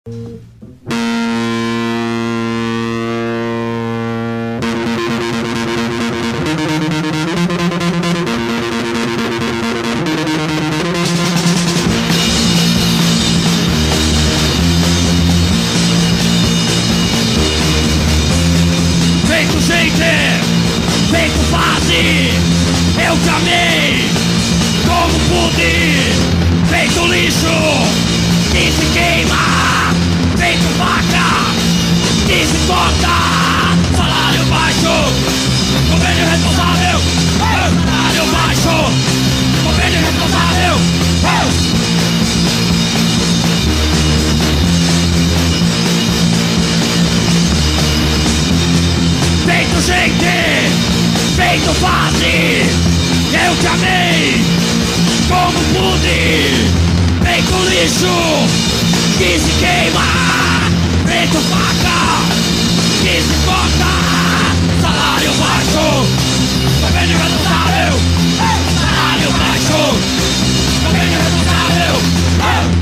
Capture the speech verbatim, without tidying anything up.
Feito gente, feito fase, eu te amei como pude. Feito lixo, que se queima. Feito vaca, que se corta. Salário baixo, governo responsável. Salário baixo, governo responsável. Feito gente, feito fase, eu te amei como pude. Feito lixo, que se queima. Feito faca, que se corta. Salário baixo, governo responsável. Salário baixo, governo responsável.